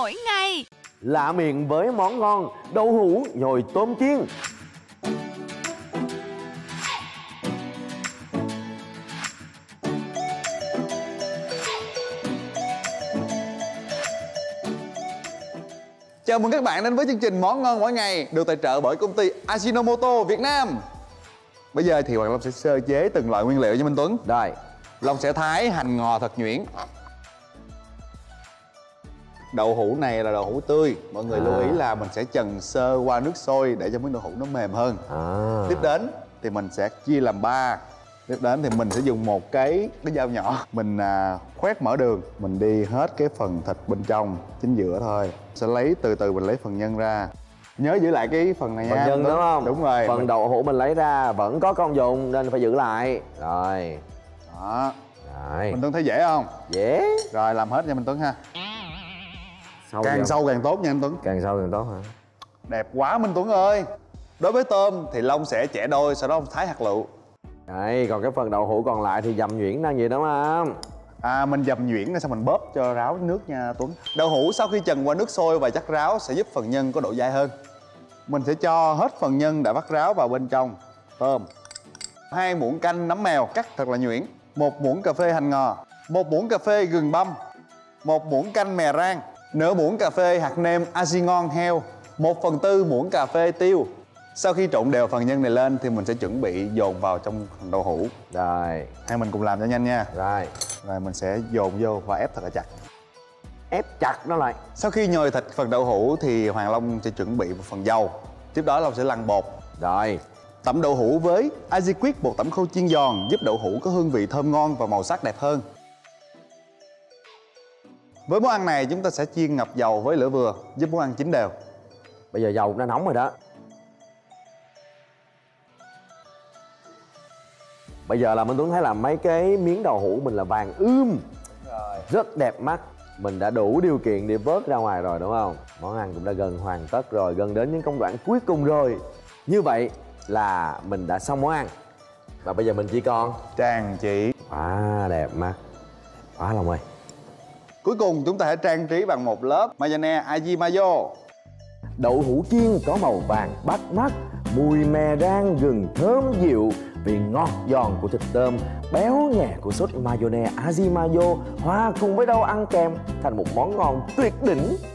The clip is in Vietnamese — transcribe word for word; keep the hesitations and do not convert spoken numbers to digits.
mỗi ngày. Lạ miệng với món ngon đậu hũ nhồi tôm chiên. Chào mừng các bạn đến với chương trình Món Ngon Mỗi Ngày được tài trợ bởi công ty Ajinomoto Việt Nam. Bây giờ thì Hoàng Long sẽ sơ chế từng loại nguyên liệu cho Minh Tuấn. Rồi, Long sẽ thái hành ngò thật nhuyễn. Đậu hũ này là đậu hũ tươi. Mọi người à. lưu ý là mình sẽ chần sơ qua nước sôi để cho miếng đậu hũ nó mềm hơn. à. Tiếp đến thì mình sẽ chia làm ba. Tiếp đến thì mình sẽ dùng một cái cái dao nhỏ. Mình à, khoét mỡ đường. Mình đi hết cái phần thịt bên trong, chính giữa thôi. Sẽ lấy từ từ mình lấy phần nhân ra. Nhớ giữ lại cái phần này phần nha. nhân đúng không? Đúng rồi. Phần mình... đậu hũ mình lấy ra vẫn có công dụng nên phải giữ lại. Rồi. Đó. Rồi. Minh Tuấn thấy dễ không? Dễ. Rồi làm hết nha Minh Tuấn ha. Sâu càng không? sâu càng tốt nha anh Tuấn. Càng sâu càng tốt hả? Đẹp quá Minh Tuấn ơi. Đối với tôm thì Long sẽ chẻ đôi, sau đó ông thái hạt lựu. Đây, còn cái phần đậu hũ còn lại thì dầm nhuyễn ra vậy đó mà. À, mình dầm nhuyễn rồi xong mình bóp cho ráo nước nha Tuấn. Đậu hũ sau khi chần qua nước sôi và vắt ráo sẽ giúp phần nhân có độ dai hơn. Mình sẽ cho hết phần nhân đã vắt ráo vào bên trong tôm. Hai muỗng canh nấm mèo cắt thật là nhuyễn. Một muỗng cà phê hành ngò. Một muỗng cà phê gừng băm. Một muỗng canh mè rang. Nửa muỗng cà phê hạt nêm aji ngon heo. Một phần tư muỗng cà phê tiêu. Sau khi trộn đều phần nhân này lên thì mình sẽ chuẩn bị dồn vào trong phần đậu hũ. Rồi. Hai mình cùng làm cho nhanh nha. Rồi. Rồi mình sẽ dồn vô và ép thật là chặt. Ép chặt nó lại. Sau khi nhồi thịt phần đậu hũ thì Hoàng Long sẽ chuẩn bị một phần dầu. Tiếp đó Long sẽ lăn bột. Rồi. Tẩm đậu hũ với Aji Quick bột tẩm khô chiên giòn giúp đậu hũ có hương vị thơm ngon và màu sắc đẹp hơn. Với món ăn này chúng ta sẽ chiên ngập dầu với lửa vừa giúp món ăn chín đều. Bây giờ dầu nó nóng rồi đó. Bây giờ là Minh Tuấn thấy là mấy cái miếng đậu hũ mình là vàng ươm rồi. Rất đẹp mắt. Mình đã đủ điều kiện để vớt ra ngoài rồi đúng không? Món ăn cũng đã gần hoàn tất rồi, gần đến những công đoạn cuối cùng rồi. Như vậy là mình đã xong món ăn. Và bây giờ mình chỉ còn trang trí. Quá đẹp mắt. Quá lòng ơi. Cuối cùng chúng ta hãy trang trí bằng một lớp mayonnaise Aji Mayo. Đậu hũ chiên có màu vàng bắt mắt, mùi mè rang gừng thơm dịu, vị ngọt giòn của thịt tôm, béo nhẹ của sốt mayonnaise Aji Mayo hòa cùng với rau ăn kèm thành một món ngon tuyệt đỉnh.